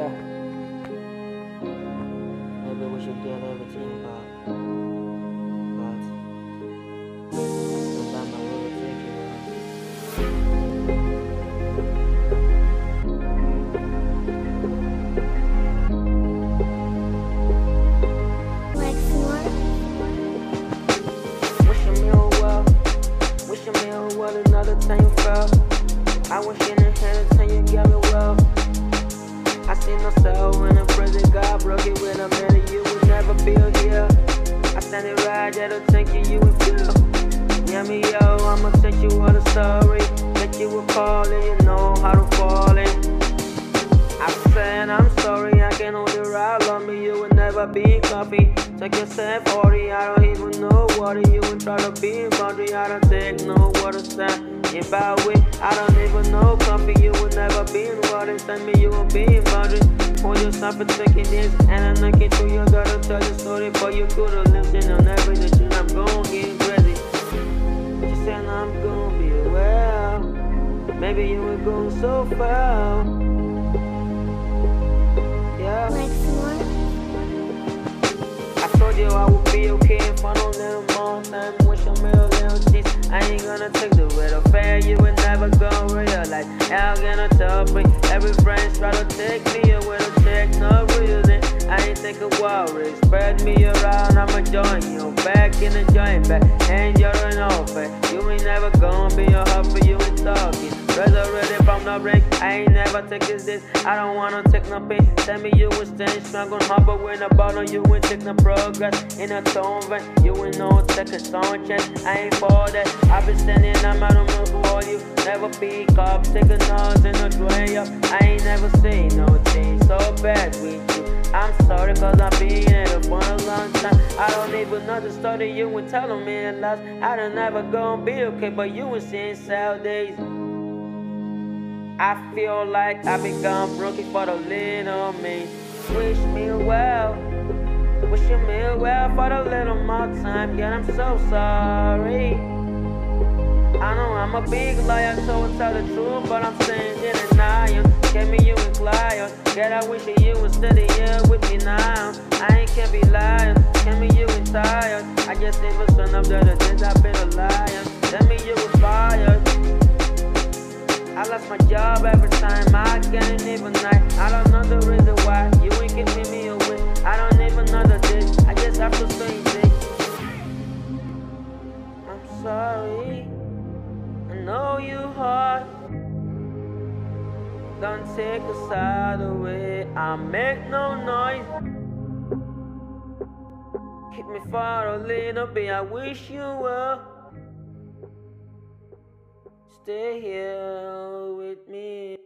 Yeah. Maybe we should get everything back. But sometimes I really think it Wishing me well, another time you fell. I wish you didn't have the time you got me well. I see no soul in a prison, God broke it with a minute, you would never be here. I stand it right there to thank you, you would feel. Yeah, me yo, I'ma take you on a story. Get you a call and you know how to fall in. I said I'm sorry, I can't hold it right, love me, you would never be coffee. Take yourself 40, I don't even know what you would try to be in boundary. I don't take no water stand. If I wait, I don't even know comfy, you will never be in water. Send me, you will be in boundary. Hold yourself for taking this, and I'm looking through your daughter, tell your story, but you could've listened on everything. I'm gon' get ready. She said I'm gon' be well. Maybe you were going so far. Yeah. I told you I would be okay if I don't little more time. Wish I made a little tease. I ain't gonna take the weight of fair. You would never gonna realize. I'm gonna tell me. Every friend try to take me away to check, no reason. I ain't take a worry. Spread me around, I'ma join you. Back in the joint back. And you're an offer. You ain't never gonna be a huffer, you ain't talking. Resurrected from the break. I ain't never taking this. I don't wanna take no pain. Tell me you would stay strong on harbor with a bottle. You ain't take no progress in a tone vein. You ain't no take a stone chance. I ain't for that. I've been standing, I'm out of mood for you. Never be cop, take a nose in a tray up. I ain't never seen no change so bad with you. I'm sorry cause I've been in it for a long time. I don't even know the story you were telling me at last. I don't ever gonna be okay, but you were seeing sad days. I feel like I've been gone broken for the little me. Wish me well. Wishing me well for the little more time. Yeah, I'm so sorry. I know I'm a big liar, so I tell the truth, but I'm saying in denial. Get me you and Clio. Get I wish that you was steady here with me now. I ain't can't be lying. Get me you and tired. I just even son of the other days I've been a liar. Tell me you was fired. I lost my job every time, I can't even night. I don't know the reason why you ain't keeping me away. I don't even know the day, I just have to stay sick. I'm sorry, I know you hard. Don't take a side away, I make no noise. Keep me far a little bit, I wish you were. Stay here with me.